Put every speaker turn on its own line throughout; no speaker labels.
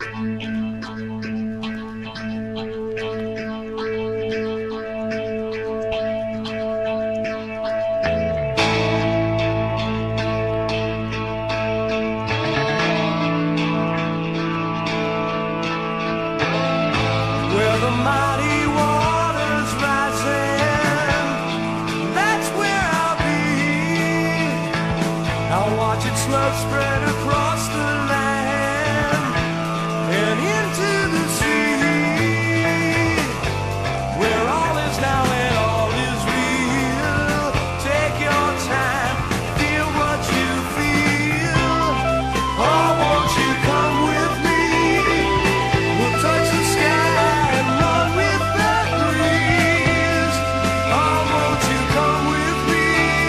Spread across the land and into the sea, where all is now and all is real. Take your time, feel what you feel. Oh, won't you come with me? We'll touch the sky and run with the breeze. Oh, won't you come with me?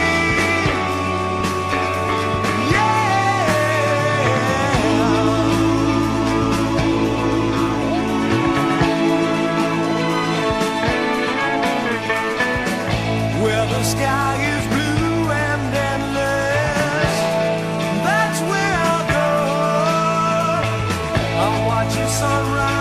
Where the sky is blue and endless, that's where I'll go. I'll watch the sunrise.